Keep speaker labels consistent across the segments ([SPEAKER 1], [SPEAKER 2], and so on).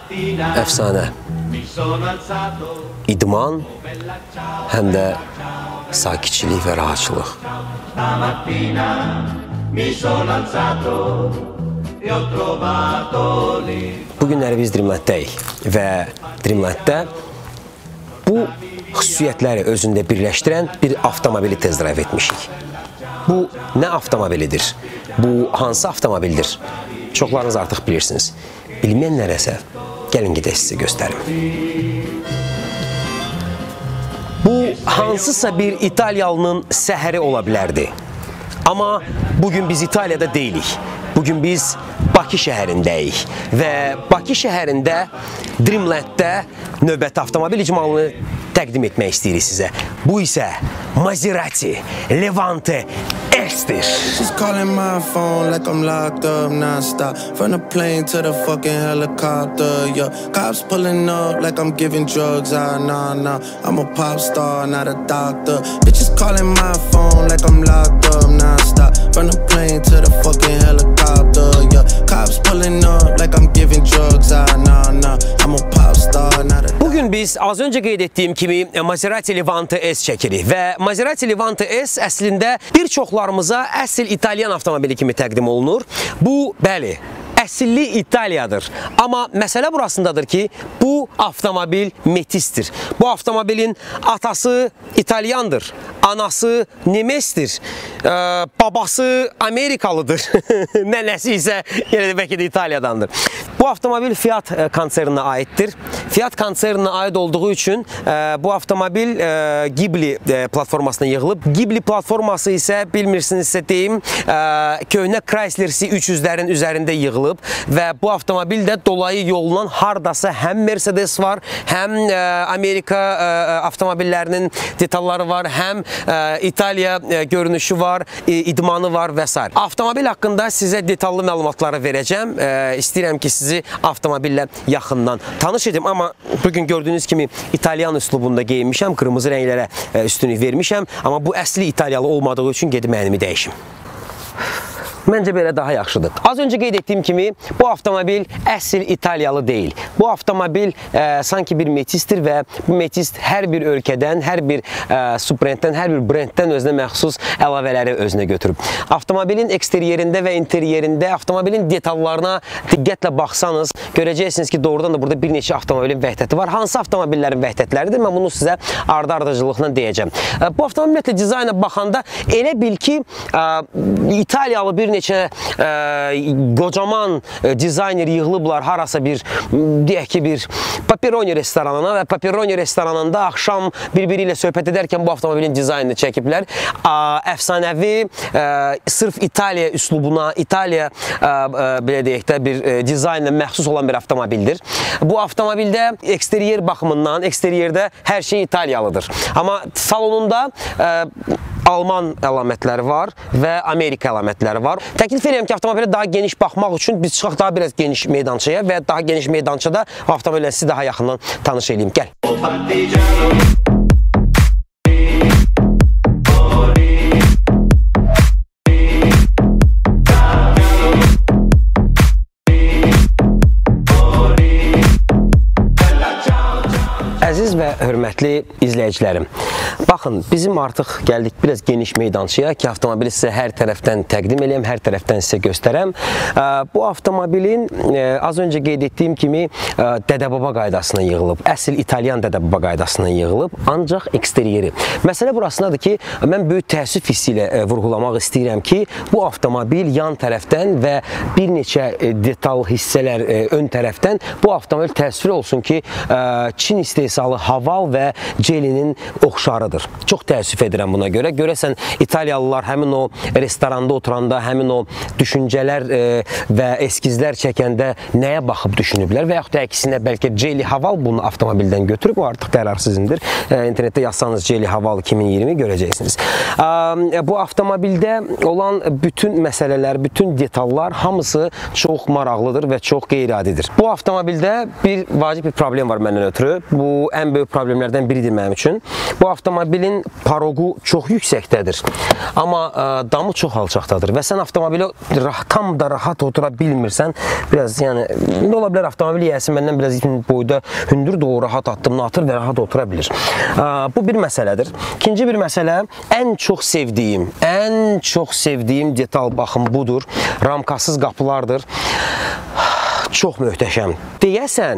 [SPEAKER 1] Əfsanə. İdman, həm də sakitçilik və rahatçılıq. Bu günləri biz Dreamlanddəyik və Dreamlanddə bu xüsusiyyətləri özündə birləşdirən bir avtomobili test-drive etmişik. Bu nə avtomobilidir? Bu hansı avtomobildir? Çoxlarınız artıq bilirsiniz. Bilməyənlərə isə gəlin gedək sizə göstərim. Bu hansısa bir İtaliyalının səhəri ola bilərdi. Amma bugün biz İtaliyada deyilik. Bugün biz Bakı şəhərindəyik və Bakı şəhərində Dreamlanddə növbəti avtomobil icmalını təqdim etmək istəyirik sizə. Bu isə Maserati Levante S-dir.
[SPEAKER 2] She's calling my phone like I'm locked up non-stop. From the plane to the fucking helicopter, yeah. Cops pulling up like I'm giving drugs, nah. I'm a pop star, not a doctor. Bitches calling my phone like I'm locked up non-stop. From the plane to the fucking helicopter, yeah. Cops pulling up like I'm giving drugs, nah. I'm a pop star, not a...
[SPEAKER 1] Bugün biz az öncə qeyd etdiyim kimi Maserati Levante S çəkirik və Maserati Levante S əslində bir çoxlarımıza əsl İtalyan avtomobili kimi təqdim olunur. Bu, bəli, əsilli İtaliyadır. Amma məsələ burasındadır ki, bu avtomobil metisdir. Bu avtomobilin atası İtalyandır, anası Nemesdir, babası Amerikalıdır, nənəsi isə yenə də bəlkə də İtaliyadandır. Bu avtomobil Fiat konserninə aiddir. Fiat konserninə aid olduğu üçün bu avtomobil Ghibli platformasına yığılıb. Ghibli platforması isə bilmirsinizsə deyim, köhnə Chrysler C300-lərin üzərində yığılıb və bu avtomobil də dolayı yolundan hardasa həm Mercedes var, həm Amerika avtomobillərinin detalları var, həm İtaliya görünüşü var, idmanı var və s. Avtomobil haqqında sizə detallı məlumatları verəcəm. İstəyirəm ki, sizi avtomobillə yaxından tanış edim. Amma bugün gördüyünüz kimi İtalyan üslubunda geyinmişəm, qırmızı rənglərə üstünlük vermişəm. Amma bu əsli İtalyalı olmadığı üçün gedib mənimi dəyişim. Məncə belə daha yaxşıdır. Az öncə qeyd etdiyim kimi, bu avtomobil əsl İtaliyalı deyil. Bu avtomobil sanki bir metistir və bu metist hər bir ölkədən, hər bir subbrenddən, hər bir brenddən özünə məxsus əlavələri özünə götürüb. Avtomobilin eksteriyerində və interyerində, avtomobilin detallarına diqqətlə baxsanız, görəcəksiniz ki, doğrudan da burada bir neçə avtomobilin vəhdəti var. Hansı avtomobillərin vəhdətləridir? Mən bunu sizə ardı-ardıcılıqla deyəcəm. Bu avtomobillə dizayna baxanda elə bil ki, İtaliyalı bir neçə qocaman dizayner yığılıblar harasa bir, deyək ki, bir Paperoni restoranına və Paperoni restoranında axşam bir-biri ilə söhbət edərkən bu avtomobilin dizaynını çəkiblər. Əfsanəvi, sırf İtaliya üslubuna, İtaliya, belə deyək də, bir dizaynla məxsus olan bir avtomobildir. Bu avtomobildə eksteryer baxımından, eksteriyerdə hər şey İtaliyalıdır. Amma salonunda Alman əlamətləri var və Amerika əlamətləri var. Təklif edirəm ki, avtomobilə daha geniş baxmaq üçün biz çıxaq daha biraz geniş meydançaya və daha geniş meydançada avtomobillə sizi daha yaxından tanış edeyim. Gəl. Əziz və hörmətli izləyicilərim, baxın, bizim artıq gəldik biraz geniş meydançaya ki, avtomobili sizə hər tərəfdən təqdim edəyəm, hər tərəfdən sizə göstərəm. Bu avtomobilin az öncə qeyd etdiyim kimi dədəbaba qaydasına yığılıb, əsl İtalyan dədəbaba qaydasına yığılıb, ancaq eksteriyeri. Məsələ burasındadır ki, mən böyük təəssüf hissi ilə vurğulamaq istəyirəm ki, bu avtomobil yan tərəfdən və bir neçə detal hissələr ön tərəfdən bu avtomobil təəssüf olsun ki, Çin istehsalı Haval və Jelinin oxşarıdır. Çox təəssüf edirəm buna görə. Görəsən, İtaliyalılar həmin o restoranda oturanda, həmin o düşüncələr və eskizlər çəkəndə nəyə baxıb düşünüblər və yaxud da əksinə bəlkə Jeli Haval bunu avtomobildən götürüb, o artıq qərar sizindir. İnternetdə yazsanız Jeli Haval 2020 görəcəksiniz. Bu avtomobildə olan bütün məsələlər, bütün detallar hamısı çox maraqlıdır və çox qeyri-adidir. Bu avtomobildə bir vacib bir problem var məndən ötürü. Bu ən böyük problemlərdən biridir mənim üçün. Bu avtomobil avtomobilin paroqu çox yüksəkdədir, amma damı çox alçaqdadır və sən avtomobili tam da rahat otura bilmirsən, biraz yəni ola bilər avtomobil yiyəsi məndən biraz boyda hündürdür, o rahat addımını atır və rahat otura bilir. Bu bir məsələdir. İkinci bir məsələ, ən çox sevdiyim detal baxım budur. Ramkasız qapılardır. Çox möhtəşəm. Deyəsən,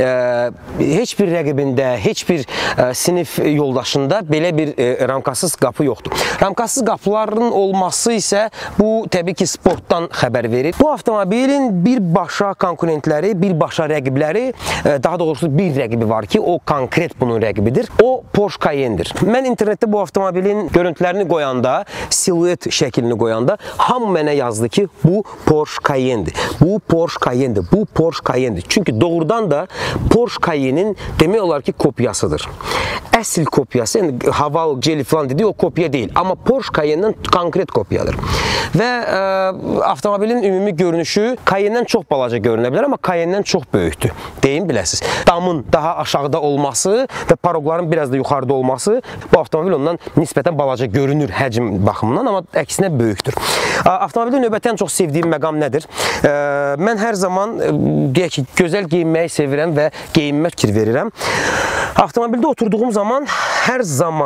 [SPEAKER 1] heç bir rəqibində, heç bir sinif yoldaşında belə bir ramkasız qapı yoxdur. Ramkasız qapıların olması isə bu, təbii ki, sportdan xəbər verir. Bu avtomobilin birbaşa konkurentləri, birbaşa rəqibləri, daha doğrusu bir rəqibi var ki, o konkret bunun rəqibidir. O Porsche Cayenne'dir. Mən internetdə bu avtomobilin görüntülərini qoyanda, siluet şəklini qoyanda, hamı mənə yazdı ki, bu Porsche Cayenne'dir. Bu Porsche Cayenne'dir. Bu Porsche Cayenne'dir. Çünki doğrudan da Porsche Cayenne'in demək olar ki kopyasıdır. Əsl kopyası, yəni Haval, Jelly falan dediği o kopya deyil. Amma Porsche Cayenne'nin konkret kopyadır. Və avtomobilin ümumi görünüşü Cayenne'dən çox balaca görünə bilər, amma Cayenne'dən çox böyükdür. Deyin biləsiniz. Damın daha aşağıda olması və paroqların biraz da yuxarıda olması bu avtomobil ondan nisbətən balaca görünür həcm baxımından, amma əksinə böyükdür. Avtomobildə növbəti ən çox sevdiyim məqam nədir? Mən hər zaman deyək ki, gözəl geyinməyi sevirəm və geyinmə fikir verirəm. Avtomobildə oturduğum zaman hər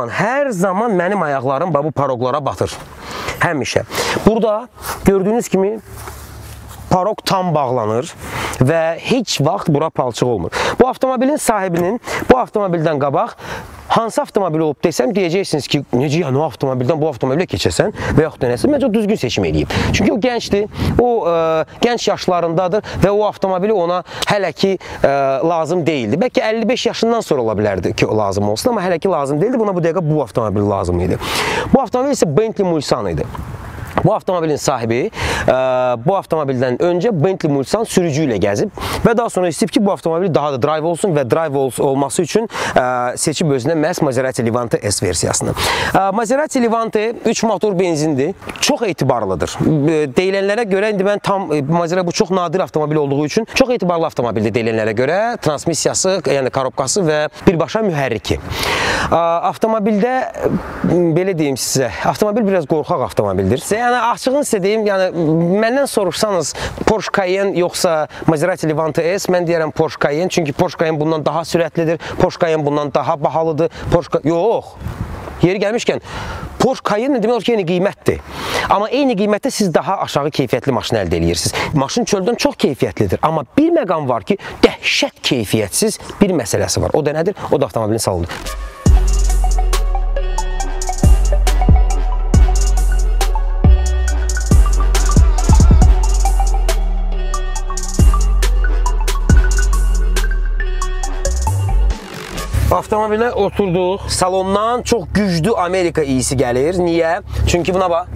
[SPEAKER 1] zaman mənim ayaqlarım bu paroqlara batır. Həmişə. Burada gördüyünüz kimi paroq tam bağlanır və heç vaxt bura palçıq olmur. Bu avtomobilin sahibinin bu avtomobildən qabaq hansı avtomobil olub desəm, deyəcəksiniz ki, necə yəni o avtomobildən bu avtomobilə keçəsən və yaxud da nəsə, məncə düzgün seçim eləyib. Çünki o gəncdir, o gənc yaşlarındadır və o avtomobili ona hələ ki lazım deyildi. Bəlkə 55 yaşından sonra ola bilərdi ki, o lazım olsun, amma hələ ki lazım deyildi. Buna bu dəqiqə bu avtomobil lazım idi. Bu avtomobil isə Bentley Mulsanne idi. Bu avtomobilin sahibi bu avtomobildən öncə Bentley Mulsanne sürücü ilə gəzib və daha sonra istəyib ki, bu avtomobil daha da drive olsun və drive olması üçün seçib özünə məhz Maserati Levante S versiyasını. Maserati Levante 3 motor benzindir, çox etibarlıdır. Deyilənlərə görə, indi mən tam Maserati bu çox nadir avtomobil olduğu üçün çox etibarlı avtomobildir deyilənlərə görə. Transmissiyası, yəni korobkası və birbaşa mühərriki. Avtomobildə, belə deyim sizə, avtomobil biraz qorxaq avtomobildir. Yəni açığını sizə deyim, yəni məndən soruşsanız Porsche Cayenne yoxsa Maserati Levante S, mən deyərəm Porsche Cayenne, çünki Porsche Cayenne bundan daha sürətlidir, Porsche Cayenne bundan daha bahalıdır. Yox. Yeri gəlmişkən Porsche Cayenne demək olar ki, eyni qiymətdir. Amma eyni qiymətdə siz daha aşağı keyfiyyətli maşın əldə edirsiniz. Maşın çöldən çox keyfiyyətlidir. Amma bir məqam var ki, dəhşət keyfiyyətsiz bir məsələsi var. O da nədir? O da avtomobilin salıdır. Avtomobilə oturduq, salondan çox güclü Amerika iyisi gəlir. Niyə? Çünki buna bax.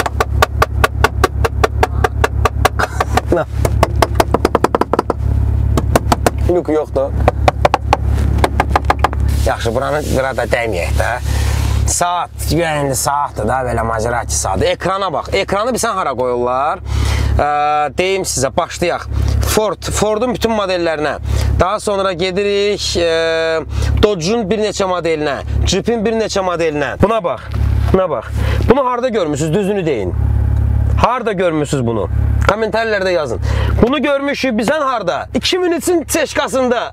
[SPEAKER 1] Lük yoxdur. Yaxşı, buranı burada dəyməyək də. Saat, güvənli saatdır da, belə Maserati saatı. Ekrana bax, ekranı bilsən hara qoyurlar. Deyim sizə, başlayaq. Ford'un bütün modellərinə. Daha sonra gedirik Dodge'un bir neçə modelinə, Jeep'in bir neçə modelinə. Buna bax, buna bax. Bunu harada görmüşsünüz, düzünü deyin. Harada görmüşsünüz bunu? Komentarlarda yazın. Bunu görmüşük, bizən harada? 2003'ün çeşkasında.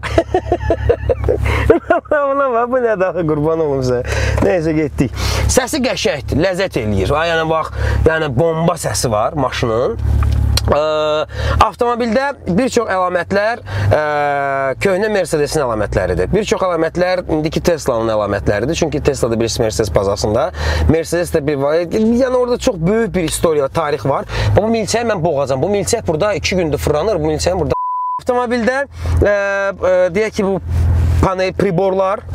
[SPEAKER 1] Buna bax, bu nə daha qurban olum sizə. Neyse, getdik. Səsi qəşəkdir, ləzzət eləyir. Yəni bax, yəni bomba səsi var maşının. Avtomobildə bir çox əlamətlər köhnə Mercedes-in əlamətləridir. Bir çox əlamətlər indiki Tesla'nın əlamətləridir. Çünki Tesla'da bir Mercedes bazasında. Mercedes də bir var. Yəni orada çox böyük bir historiya, tarix var. Bu milçəyi mən boğacam. Bu milçək burada 2 gündür fırlanır. Bu milçəyin burada. Avtomobildə deyək ki, bu panel priborlar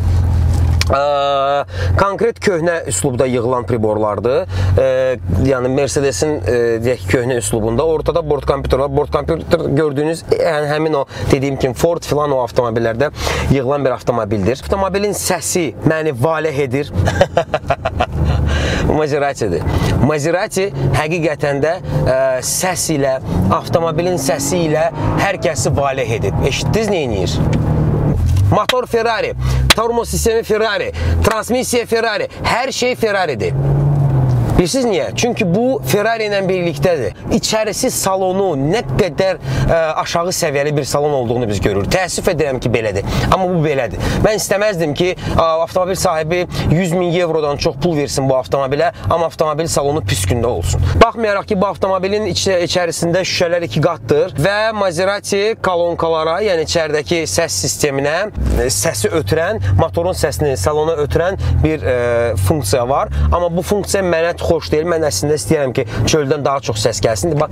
[SPEAKER 1] konkret köhnə üslubda yığılan priborlardır. Yəni Mercedes-in deyək ki, köhnə üslubunda. Ortada bord kompüter var. Bord kompüter gördüyünüz həmin o dediyim kimi Ford filan o avtomobillərdə yığılan bir avtomobildir. Avtomobilin səsi məni valeh edir. Maserati'dir. Maserati həqiqətən də səs ilə, avtomobilin səsi ilə hər kəsi valeh edib. Eşitdiniz, nə edir? motor Ferrari, termos sistemi Ferrari, transmisiya Ferrari, hər şey Ferrari'dir. Bilirsiniz niyə? Çünki bu Ferrari ilə birlikdədir. İçərisi salonu nə qədər aşağı səviyyəli bir salon olduğunu biz görürük. Təəssüf edirəm ki, belədir. Amma bu belədir. Mən istəməzdim ki, avtomobil sahibi 100.000 eurodan çox pul versin bu avtomobilə, amma avtomobil salonu pis gündə olsun. Baxmayaraq ki, bu avtomobilin içərisində şüşələr 2 qatdır və Maserati kolonkalara, yəni içəridəki səs sisteminə, səsi ötürən, motorun səsini salona ötürən bir funksiya var. Amma bu funksiya mənə xoş deyil. Mən əslində istəyirəm ki, çöldən daha çox səs gəlsin. Bax.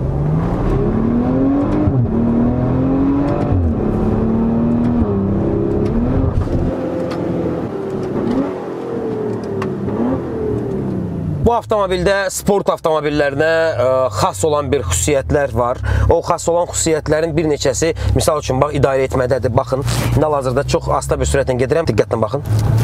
[SPEAKER 1] Bu avtomobildə sport avtomobillərinə xas olan bir xüsusiyyətlər var. O xas olan xüsusiyyətlərin bir neçəsi, misal üçün, bax, idarə etmədədir. Baxın, hal-hazırda çox asta bir sürətlə gedirəm. Diqqətlə baxın.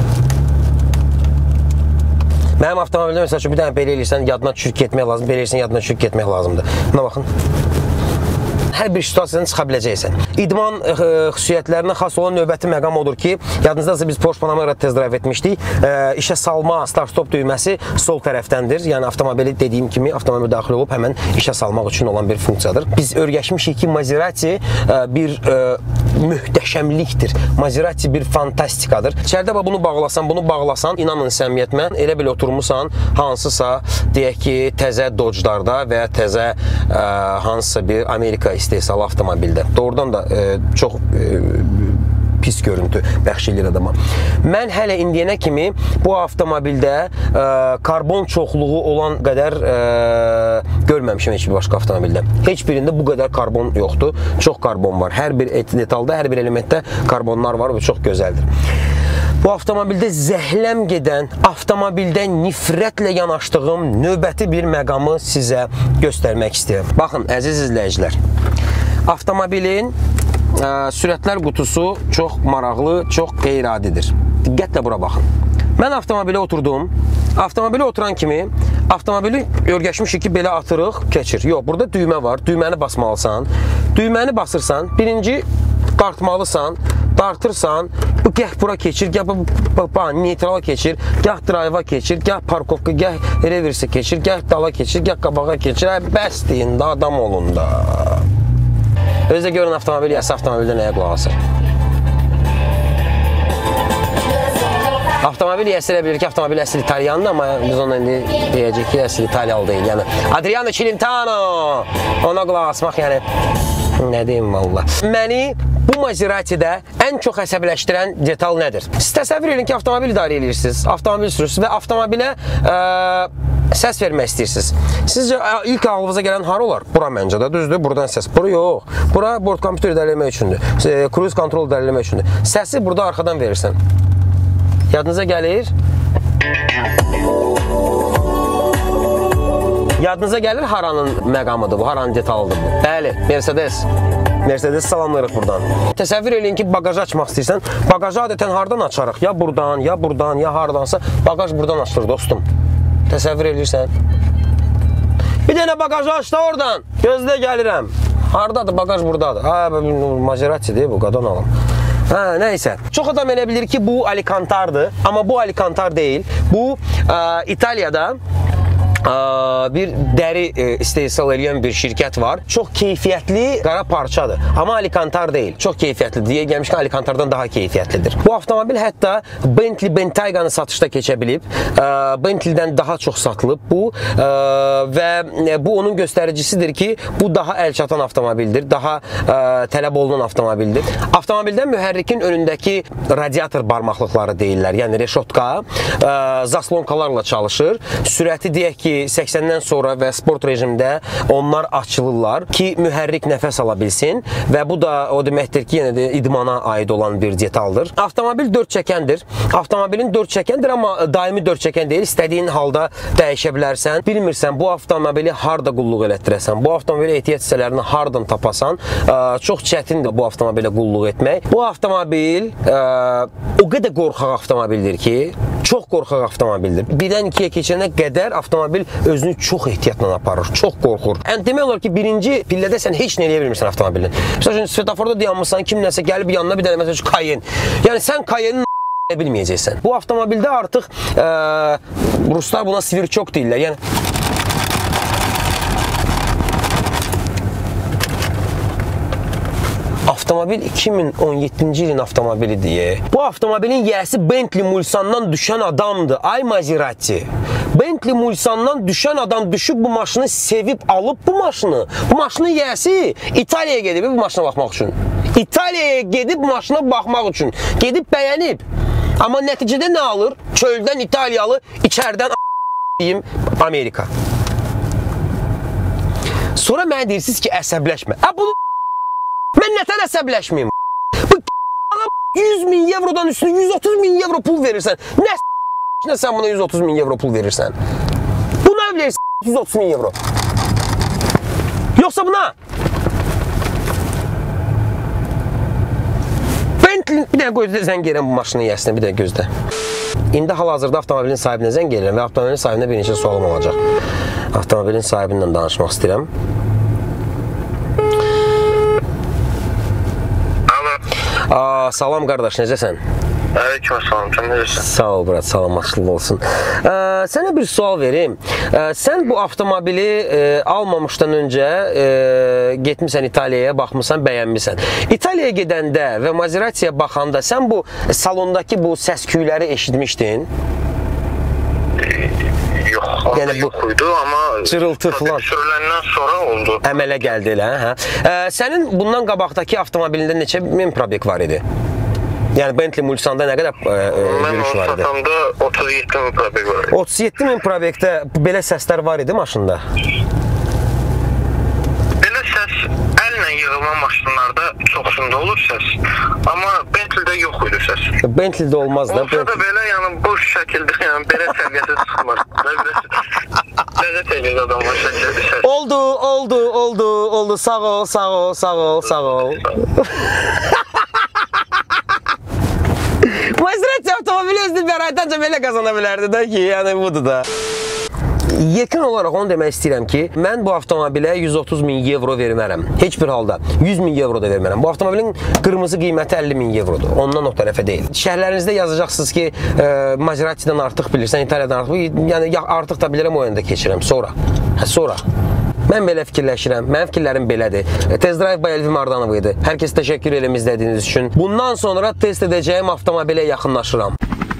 [SPEAKER 1] Mənim avtomobildə məsəl üçün bir dənə belə eləyirsən, yadına düşürük getmək lazım, belə eləyirsən, yadına düşürük getmək lazımdır. Buna baxın. Hər bir situasiyadan çıxa biləcəksən. İdman xüsusiyyətlərinə xas olan növbəti məqam odur ki, yadınızdadırsa biz Porsche Panamera test drive etmişdik. İşə salma, start-stop düyməsi sol tərəfdəndir. Yəni avtomobili dediyim kimi avtomobil daxil olub həmən işə salmaq üçün olan bir funksiyadır. Biz öyrəşmişik ki, Maserati bir möhtəşəmlikdir. Maserati bir fantastikadır. İçəridə bunu bağlasan, inanın səmiyyətmə, elə belə oturmuşsan, hansısa, deyək ki, təzə Dodge-larda və ya təzə hansısa bir Amerika istehsalı avtomobildə. Doğrudan da çox pis görüntü bəxş edir adama. Mən hələ indiyənə kimi bu avtomobildə karbon çoxluğu olan qədər görməmişim heç bir başqa avtomobildə. Heç birində bu qədər karbon yoxdur. Çox karbon var. Hər bir detalda, hər bir elementdə karbonlar var və çox gözəldir. Bu avtomobildə zəhləm gedən, avtomobildə nifrətlə yanaşdığım növbəti bir məqamı sizə göstərmək istəyirəm. Baxın, əziz izləyicilər, avtomobilin sürətlər qutusu çox maraqlı, çox qeyri-adidir. Diqqətlə bura baxın. Mən avtomobilə oturdum. Avtomobilə oturan kimi avtomobili öyrəşmişik ki, belə atırıq, keçir. Yox, burada düymə var. Düyməni basmalısan. Düyməni basırsan, birinci dartmalısan, dartırsan, bu gəh bura keçir, gəh neytrala keçir, gəh drive'a keçir, gəh parkovka, gəh reversə keçir, gəh dala keçir, gəh qabağa keçir. Bəs deyin də, adam olun da. Özdə görün avtomobil, yəsə avtomobildə nəyə qulaq asır. Avtomobil yəsə elə bilir ki, avtomobil əsl İtalyandır, amma biz ona indi deyəcək ki, əsl İtalyalı deyil. Yəni, Adriano Celentano, ona qulaq asmaq, yəni, nə deyim valla. Məni bu Maserati'də ən çox əsəbləşdirən detal nədir? Siz təsəvvür edin ki, avtomobil idarə edirsiniz, avtomobil sürürsünüz və avtomobilə səs vermək istəyirsiniz. Sizcə ilk ağlınıza gələn hara olar? Bura məncə də düzdür, buradan səs. Bura yox. Bura bord kompüter idarələmək üçündür. Cruise kontrol idarələmək üçündür. Səsi burada arxadan verirsən. Yadınıza gəlir? Yadınıza gəlir haranın məqamıdır bu, haranın detalıdır bu. Bəli, Mercedes. Mercedes salamlayırıq buradan. Təsəvvür eləyin ki, bagajı açmaq istəyirsən. Bagajı adətən hardan açarıq? Ya buradan, ya buradan, ya hardansa. Bagaj buradan açılır, dostum. Təsəvvür edirsən. Bir dənə bagajı aç da oradan. Gözlə gəlirəm. Hardadır? Bagaj buradadır. Maserati'dir bu, qadan alım. Nəysə. Çox adam elə bilir ki, bu Alicantar'dır. Amma bu Alicantar deyil. Bu İtaliyada bir dəri istehsal edən bir şirkət var. Çox keyfiyyətli qara parçadır. Amma Alicantar deyil. Çox keyfiyyətlidir. Deyə gəlmişkən Alicantardan daha keyfiyyətlidir. Bu avtomobil hətta Bentley Bentayganı satışda keçə bilib. Bentley'dən daha çox satılıb bu və bu onun göstəricisidir ki, bu daha əlçatan avtomobildir. Daha tələb olunan avtomobildir. Avtomobildə mühərrikin önündəki radiator barmaqlıqları deyirlər. Yəni reşotka zaslonkalarla çalışır. Sürəti deyək ki, 80-dən sonra və sport rejimdə onlar açılırlar ki, mühərrik nəfəs ala bilsin və bu da o deməkdir ki, yenə də idmana aid olan bir detaldır. Avtomobil 4 çəkəndir. Avtomobilin 4 çəkəndir, amma daimi 4 çəkən deyil. İstədiyin halda dəyişə bilərsən. Bilmirsən, bu avtomobili harda qulluq elətdirəsən, bu avtomobil ehtiyac hissələrini hardan tapasan, çox çətindir bu avtomobilə qulluq etmək. Bu avtomobil o qədər qorxaq avtomobildir ki, Çox qorxaq avtomobildir. 1-dən 2-yə keçənə qədər avtomobil özünü çox ehtiyatla aparır, çox qorxur. Yəni demək olar ki, birinci pillədə sən heç nə eləyə bilmirsən avtomobilin. Məsələn, svetoforda dayanmışsan, kim nəsə gəlib yanına bir dənə məsələn Cayenne. Yəni sən Cayenne'in bilməyəcəksən. Bu avtomobildə artıq ruslar buna svirçok deyirlər. Yəni avtomobil 2017-ci ilin avtomobili deyə. Bu avtomobilin yiyəsi Bentley Mulsan'dan düşən adamdır. Ay Maserati. Bentley Mulsan'dan düşən adam düşüb bu maşını sevib alıb bu maşının yiyəsi İtaliyaya gedib bu maşına baxmaq üçün. İtaliyaya gedib maşına baxmaq üçün. Gedib bəyənib. Amma nəticədə nə alır? Çöldən İtaliyalı, içərdən deyim Amerika. Sonra mənə deyirsiniz ki, əsəbləşmə. Bunu mən nətər əsəbləşməyim? Bu 100.000 eurodan üstünə 130.000 euro pul verirsən. Nə sən buna 130.000 euro pul verirsən? Buna verirsən 130.000 euro. Yoxsa buna? Bentley, bir dənə gözlə zəng edirəm bu maşının yiyəsinə, bir dənə gözlə. İndi hal-hazırda avtomobilin sahibinə zəng edirəm və avtomobilin sahibinə bir neçə sualım olacaq. Avtomobilin sahibindən danışmaq istəyirəm. Salam qardaş, necəsən?
[SPEAKER 3] Aleyküm salam, sən necəsən?
[SPEAKER 1] Sağ ol, brat, salamatçılıq olsun. Sənə bir sual verim. Sən bu avtomobili almamışdan öncə getmişsən İtaliyaya, baxmışsan, bəyənmişsən. İtaliyaya gedəndə və Maserati'yə baxanda sən bu salondakı bu səs-küyləri eşitmişdin?
[SPEAKER 3] Yox, yəni yoxuydu, amma
[SPEAKER 1] cırıltı falan
[SPEAKER 3] sürüləndən sonra oldu.
[SPEAKER 1] Əmələ gəldi elə, hə? Sənin bundan qabaqdakı avtomobilində neçə min probek var idi? Yəni Bentley Mulsan'da nə qədər yürüyüş var idi?
[SPEAKER 3] Mən onu satanda 37.000 probek var idi.
[SPEAKER 1] 37.000 probekdə belə səslər var idi maşında?
[SPEAKER 3] Belə səs əllə yığılma maşınlarda çoxsunda olur səs. Amma Bentley'də yox idi səs.
[SPEAKER 1] Bentley'də olmaz da.
[SPEAKER 3] Olsa da belə, yəni bu şəkildə, yəni belə səviyyəsi çıxmır. Ləzzət edir adamlar şəkildə səs.
[SPEAKER 1] Oldu. Sağ ol. Maserati avtomobili özünü bəraətənca belə qazana bilərdi da ki, yəni budur da. Yekun olaraq onu demək istəyirəm ki, mən bu avtomobilə 130.000 euro vermərəm. Heç bir halda 100.000 euro da vermərəm. Bu avtomobilin qırmızı qiyməti 50.000 eurodur. Ondan o tərəfə deyil. Şərhlərinizdə yazacaqsınız ki, Maserati'dən artıq bilirsən, İtaliyadan artıq, yəni artıq da bilirəm o yöndə keçirəm. Sonra. Mən belə fikirləşirəm. Mənim fikirlərim belədir. Test Drive by Elvin Mardanov idi. Hər kəsə təşəkkür edirəm izlədiyiniz üçün. Bundan sonra test edəcəyim avtomobilə yaxınlaşıram.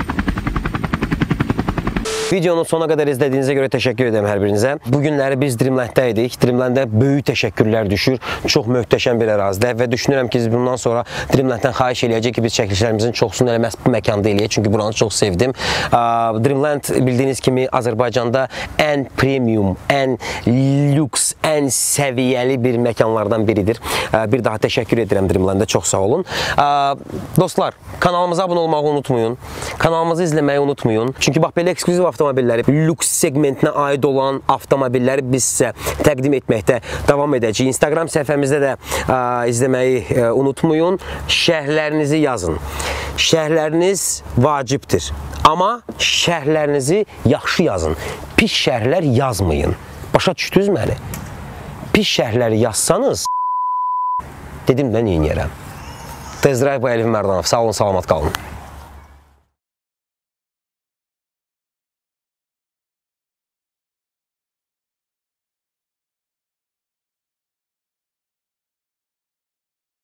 [SPEAKER 1] Videonun sona qədər izlədiyinizə görə təşəkkür edirəm hər birinizə. Bu günləri biz Dreamlanddə idik. Dreamlanddə böyük təşəkkürlər düşür. Çox möhtəşəm bir ərazidə və düşünürəm ki, bundan sonra Dreamlanddən xahiş eləyəcək ki, biz çəkilişlərimizin çoxsunu elə məhz bu məkanda eləyək. Çünki buranı çox sevdim. Dreamland bildiyiniz kimi Azərbaycanda ən premium, ən lüks, ən səviyyəli bir məkanlardan biridir. Bir daha təşəkkür edirəm Dreamlanddə. Çox sağ olun. Dostlar, kanalımıza abunə olmağı unutmayın. Kanalımızı izləməyi unutmayın. Çünki bax belə ekskluziv avtomobilləri, lüks segmentinə aid olan avtomobilləri biz sizə təqdim etməkdə davam edəcəyik. Instagram səhifəmizdə də izləməyi unutmayın. Şərhlərinizi yazın. Şərhləriniz vacibdir. Amma şərhlərinizi yaxşı yazın. Pis şərhlər yazmayın. Başa düşdünüz məni? Pis şərhləri yazsanız, dedim də neyniyərəm. Test Drive by Elvin Mardanov. Sağ olun, salamat qalın.